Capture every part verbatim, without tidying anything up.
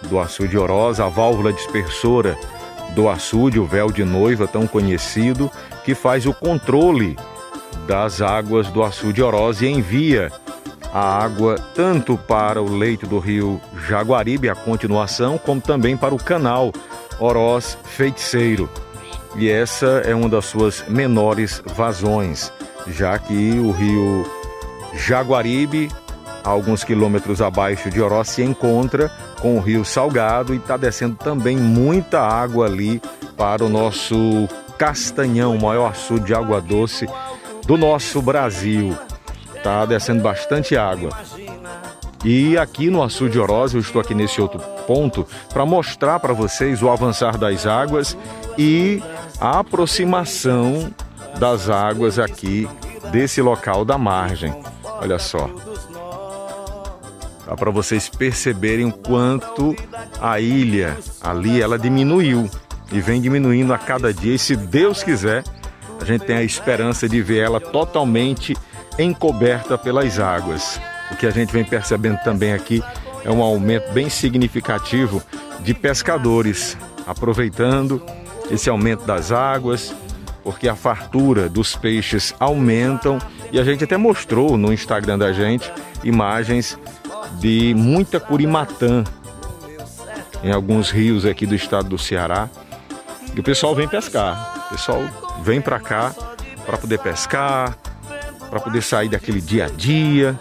do açude Oroz, a válvula dispersora do açude, o véu de noiva tão conhecido, que faz o controle das águas do açude Oroz e envia a água tanto para o leito do rio Jaguaribe, a continuação, como também para o canal Oroz Feiticeiro. E essa é uma das suas menores vazões, já que o rio Jaguaribe, a alguns quilômetros abaixo de Oroz, se encontra com o rio Salgado e está descendo também muita água ali para o nosso Castanhão, o maior açude de água doce do nosso Brasil. Está descendo bastante água. E aqui no açude Oroz, eu estou aqui nesse outro ponto para mostrar para vocês o avançar das águas e a aproximação das águas aqui desse local da margem. Olha só. Dá para vocês perceberem o quanto a ilha ali ela diminuiu e vem diminuindo a cada dia. E se Deus quiser, a gente tem a esperança de ver ela totalmente encoberta pelas águas. O que a gente vem percebendo também aqui é um aumento bem significativo de pescadores, aproveitando esse aumento das águas, porque a fartura dos peixes aumentam. E a gente até mostrou no Instagram da gente imagens de muita curimatã em alguns rios aqui do estado do Ceará. E o pessoal vem pescar, o pessoal vem para cá para poder pescar, para poder sair daquele dia a dia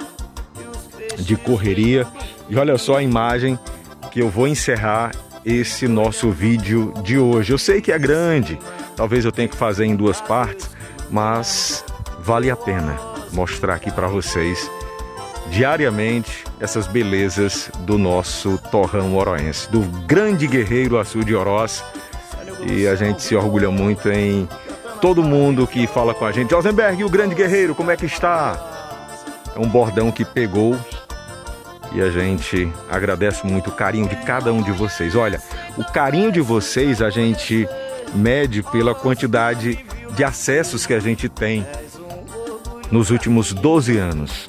de correria. E olha só a imagem que eu vou encerrar esse nosso vídeo de hoje. Eu sei que é grande, talvez eu tenha que fazer em duas partes, mas vale a pena mostrar aqui para vocês diariamente essas belezas do nosso torrão oroense, do grande guerreiro açude Oroz. E a gente se orgulha muito em todo mundo que fala com a gente: Josenberg, o grande guerreiro, como é que está? É um bordão que pegou e a gente agradece muito o carinho de cada um de vocês. Olha, o carinho de vocês a gente mede pela quantidade de acessos que a gente tem nos últimos doze anos.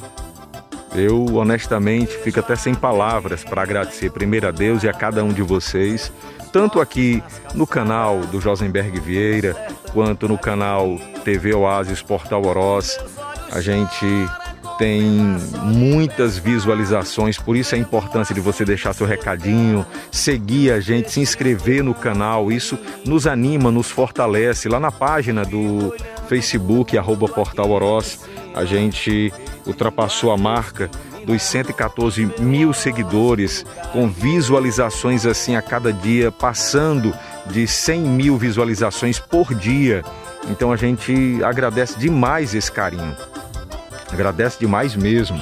Eu, honestamente, fico até sem palavras para agradecer primeiro a Deus e a cada um de vocês, tanto aqui no canal do Josenberg Vieira, quanto no canal T V Oásis Portal Oroz. A gente tem muitas visualizações, por isso a importância de você deixar seu recadinho, seguir a gente, se inscrever no canal. Isso nos anima, nos fortalece. Lá na página do Facebook, arroba Portal Oroz, a gente ultrapassou a marca dos cento e quatorze mil seguidores, com visualizações assim a cada dia, passando de cem mil visualizações por dia. Então a gente agradece demais esse carinho, agradece demais mesmo.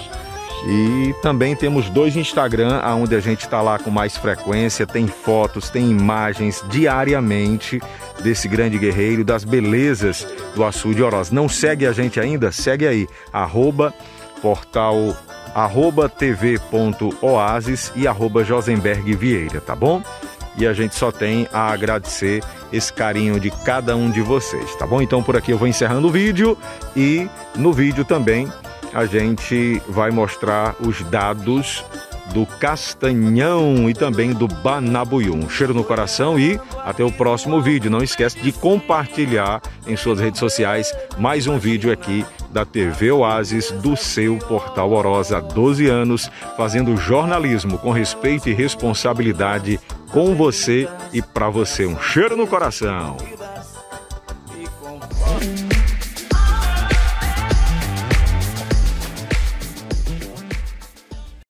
E também temos dois Instagram, onde a gente está lá com mais frequência, tem fotos, tem imagens diariamente desse grande guerreiro, das belezas do açude Oroz. Não segue a gente ainda? Segue aí, arroba portal, arroba tv.oasis e arroba Josenberg Vieira, tá bom? E a gente só tem a agradecer esse carinho de cada um de vocês, tá bom? Então por aqui eu vou encerrando o vídeo e no vídeo também a gente vai mostrar os dados do Castanhão e também do Banabuiú. Um cheiro no coração e até o próximo vídeo. Não esquece de compartilhar em suas redes sociais mais um vídeo aqui da T V Oásis, do seu Portal Oroz, há doze anos, fazendo jornalismo com respeito e responsabilidade com você e para você. Um cheiro no coração.